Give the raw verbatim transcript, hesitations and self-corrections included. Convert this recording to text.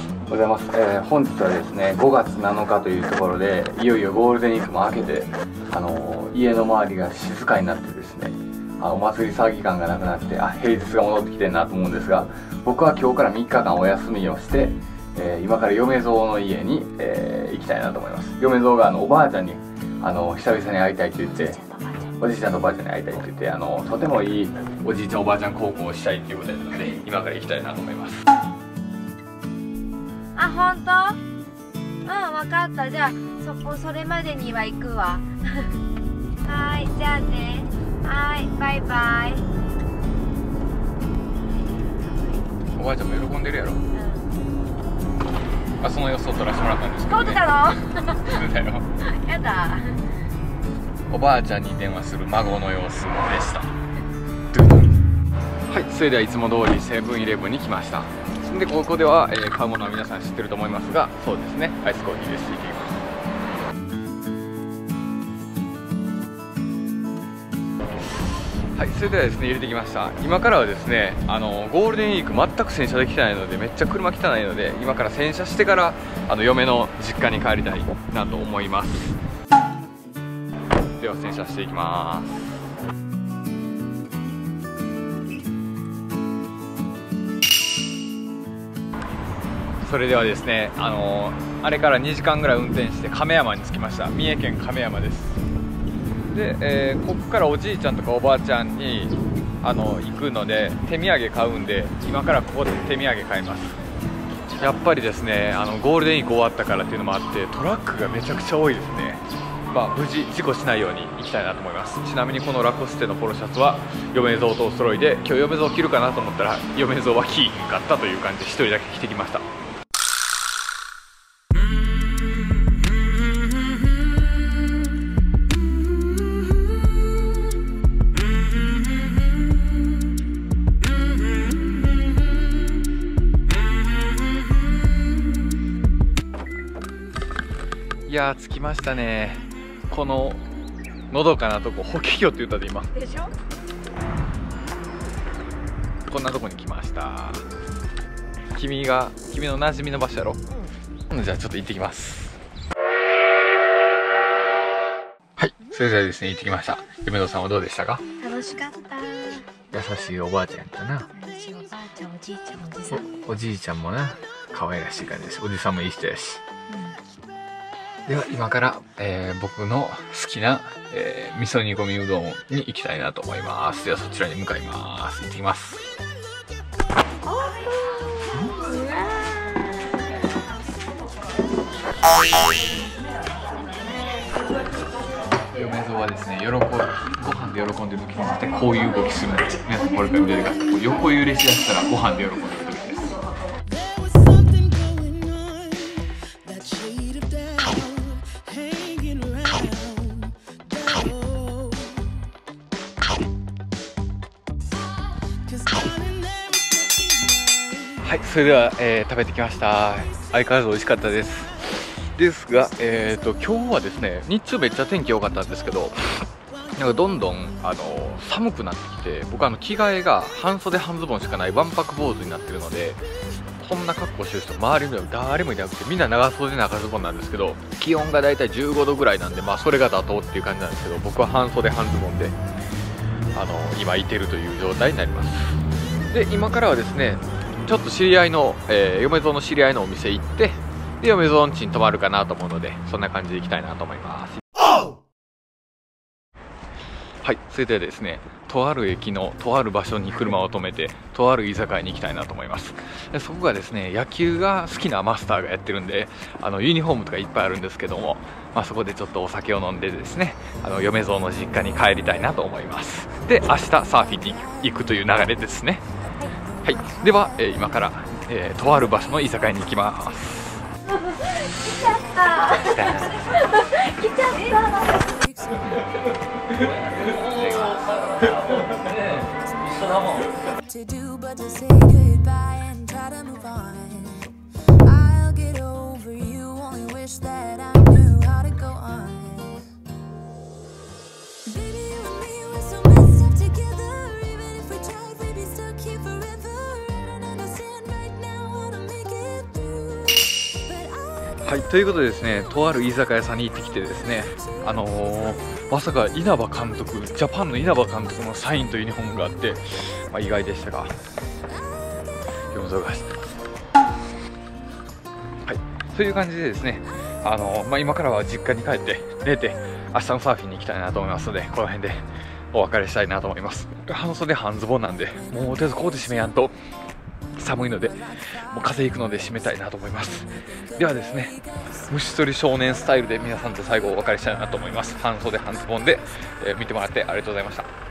おはようございます。えー、本日はですね、ごがつなのかというところで、いよいよゴールデンウィークも明けて、あのー、家の周りが静かになってですね、あお祭り騒ぎ感がなくなって、あ、平日が戻ってきてるなと思うんですが、僕は今日からみっかかんお休みをして、えー、今から嫁蔵の家に、えー、行きたいなと思います。嫁蔵があのおばあちゃんにあの久々に会いたいと言って、おじいちゃんとおばあちゃんに会いたいと言って、あのとてもいいおじいちゃんおばあちゃん孝行をしたいということなので、今から行きたいなと思います。 あ、本当？うん、分かった。じゃあそこそれまでには行くわ。はい、じゃあね。はい、バイバイ。 おばあちゃんも喜んでるやろ。うん、あ、その様子を撮らせてもらったんですけど、ね、 撮ってたの？ 撮ってたよ。 やだ。 おばあちゃんに電話する孫の様子でした。はい、それではいつも通りセブンイレブンに来ました。でここでは、えー、買うものは皆さん知ってると思いますが、そうですね、アイスコーヒーです。いきます。はい、それではですね、入れてきました。今からはですね、あのゴールデンウィーク全く洗車できてないので、めっちゃ車汚いので、今から洗車してからあの嫁の実家に帰りたいなと思います。では洗車していきます。それではですね、あのあれからにじかんぐらい運転して亀山に着きました。三重県亀山です。で、えー、ここからおじいちゃんとかおばあちゃんにあの行くので手土産買うんで、今からここで手土産買います。やっぱりですね、あのゴールデンウィーク終わったからっていうのもあってトラックがめちゃくちゃ多いですね。まあ、無事事故しないように行きたいなと思います。ちなみにこのラコステのポロシャツは嫁蔵とお揃いで、今日嫁蔵着るかなと思ったら嫁蔵は着んかったという感じでひとりだけ着てきました。いやー、着きましたね。こののどかなとこ、法華経って言ったで今でしょ。 こんなとこに来ました。君が君の馴染みの場所やろ。うん、じゃあちょっと行ってきます。はい、それではですね、行ってきました。嫁堂さんはどうでしたか？ 楽しかった。 優しいおばあちゃんやったな。 優しいおばあちゃん、おじいちゃん、おじさん。 お, おじいちゃんもな、可愛らしい感じです。おじさんもいい人やし。では今から、えー、僕の好きな、えー、味噌煮込みうどんに行きたいなと思います。ではそちらに向かいます。行ってきます。嫁蔵はですね、喜ぶご飯で喜んでる時にってこういう動きするんです。皆さんこれから見てください。こう横揺れしだしたらご飯で喜んでる時です。はい、それでは、えー、食べてきました。相変わらず美味しかったです。ですが、えーと、今日はですね、日中めっちゃ天気良かったんですけど、なんかどんどんあの寒くなってきて、僕あの着替えが半袖半ズボンしかないわんぱく坊主になってるので、こんな格好してる人周りには誰もいなくて、みんな長袖長ズボンなんですけど、気温がだいたいじゅうごどぐらいなんで、まあそれが妥当っていう感じなんですけど、僕は半袖半ズボンであの今いてるという状態になります。で今からはですね、ちょっと知り合いの、えー、嫁蔵の知り合いのお店行って、で嫁蔵ん家に泊まるかなと思うので、そんな感じで行きたいなと思います。はい、それではですね、とある駅のとある場所に車を止めて、とある居酒屋に行きたいなと思います。でそこがですね、野球が好きなマスターがやってるんで、あのユニフォームとかいっぱいあるんですけども、まあ、そこでちょっとお酒を飲んでですね、あの嫁蔵の実家に帰りたいなと思います。で明日サーフィンに行くという流れですね。はい、では、えー、今から、えー、とある場所の居酒屋に行きます。 来ちゃった。来ちゃった。一緒だもん。 はい、ということでですね、とある居酒屋さんに行ってきてですね、あのー、まさか稲葉監督、ジャパンの稲葉監督のサインとユニフォームがあって、まあ、意外でしたが、読むぞがしはい、という感じでですね、あのーまあ、今からは実家に帰って寝て、明日のサーフィンに行きたいなと思いますので、この辺でお別れしたいなと思います。半袖半ズボンなんで、もうとりあえずコート締めやんと寒いので、もう風邪ひくので締めたいなと思います。ではですね、虫取り少年スタイルで皆さんと最後お別れしたいなと思います。半袖半ズボンで、えー見てもらってありがとうございました。